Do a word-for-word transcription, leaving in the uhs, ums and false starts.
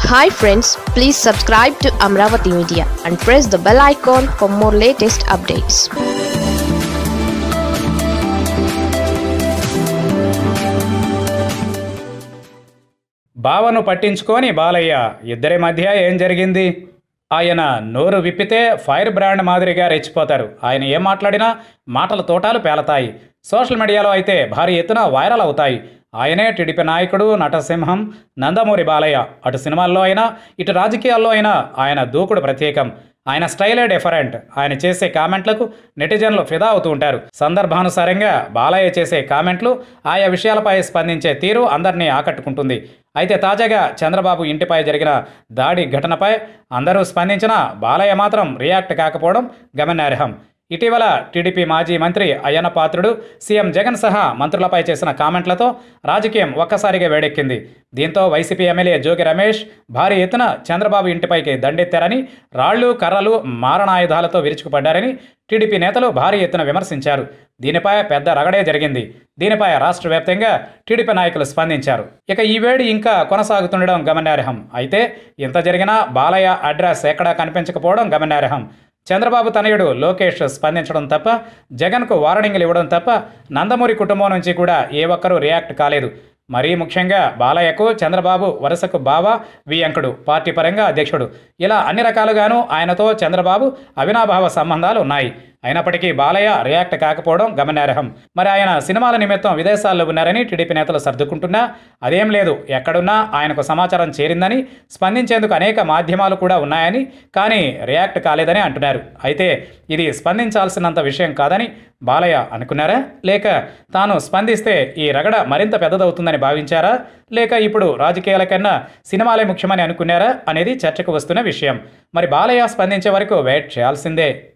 Hi friends, please subscribe to Amravati Media and press the bell icon for more latest updates. బావను పట్టించుకొని బాలయ్య ఇద్దరి మధ్య ఏం జరిగింది? ఆయన నోరు విప్పితే ఫైర్ బ్రాండ్ మాదిరిగా రెచ్చిపోతారు. ఆయన ఏం మాట్లాడినా మాటల తోటాలు పేలతాయి. సోషల్ మీడియాలో అయితే భారీ ఎత్తున వైరల్ అవుతాయి. ఆయనే టీడీపీ నాయకుడు, నటసింహం నందమూరి బాలయ్య. అటు సినిమాల్లో అయినా ఇటు రాజకీయాల్లో అయినా ఆయన దూకుడు ప్రత్యేకం. ఆయన స్టైలే డిఫరెంట్. ఆయన చేసే కామెంట్లకు నెటిజన్లు ఫిదా అవుతూ ఉంటారు. సందర్భానుసారంగా బాలయ్య చేసే కామెంట్లు, ఆయా విషయాలపై స్పందించే తీరు అందరినీ ఆకట్టుకుంటుంది. అయితే తాజాగా చంద్రబాబు ఇంటిపై జరిగిన దాడి ఘటనపై అందరూ స్పందించినా బాలయ్య మాత్రం రియాక్ట్ కాకపోవడం గమనార్హం. ఇటీవల టీడీపీ మాజీ మంత్రి అయ్యన్న పాత్రుడు సీఎం జగన్ సహా మంత్రులపై చేసిన కామెంట్లతో రాజకీయం ఒక్కసారిగా వేడెక్కింది. దీంతో వైసీపీ ఎమ్మెల్యే జోగి రమేష్ భారీ ఎత్తున చంద్రబాబు ఇంటిపైకి దండెత్తారని, రాళ్లు కర్రలు మారణాయుధాలతో విరుచుకుపడ్డారని టీడీపీ నేతలు భారీ ఎత్తున విమర్శించారు. దీనిపై పెద్ద రగడే జరిగింది. దీనిపై రాష్ట్ర వ్యాప్తంగా టీడీపీ నాయకులు స్పందించారు. ఇక ఈ వేడి ఇంకా కొనసాగుతుండడం గమనార్హం. అయితే ఇంత జరిగినా బాలయ్య అడ్రస్ ఎక్కడా కనిపించకపోవడం గమనార్హం. చంద్రబాబు తనయుడు లోకేష్ స్పందించడం తప్ప, జగన్కు వార్నింగ్లు ఇవ్వడం తప్ప నందమూరి కుటుంబం నుంచి కూడా ఏ ఒక్కరూ రియాక్ట్ కాలేదు. మరీ ముఖ్యంగా బాలయ్యకు చంద్రబాబు వరుసకు బావ, వియంకుడు, పార్టీ పరంగా అధ్యక్షుడు, ఇలా అన్ని రకాలుగానూ ఆయనతో చంద్రబాబు అవినాభావ సంబంధాలు ఉన్నాయి. అయినప్పటికీ బాలయ్య రియాక్ట్ కాకపోవడం గమనార్హం. మరి ఆయన సినిమాల నిమిత్తం విదేశాల్లో ఉన్నారని టీడీపీ నేతలు సర్దుకుంటున్నా, అదేం లేదు, ఎక్కడున్నా ఆయనకు సమాచారం చేరిందని, స్పందించేందుకు అనేక మాధ్యమాలు కూడా ఉన్నాయని, కానీ రియాక్ట్ కాలేదని అంటున్నారు. అయితే ఇది స్పందించాల్సినంత విషయం కాదని బాలయ్య అనుకున్నారా? లేక తాను స్పందిస్తే ఈ రగడ మరింత పెద్దదవుతుందని భావించారా? లేక ఇప్పుడు రాజకీయాల కన్నా సినిమాలే ముఖ్యమని అనుకున్నారా అనేది చర్చకు వస్తున్న విషయం. మరి బాలయ్య స్పందించే వరకు వెయిట్ చేయాల్సిందే.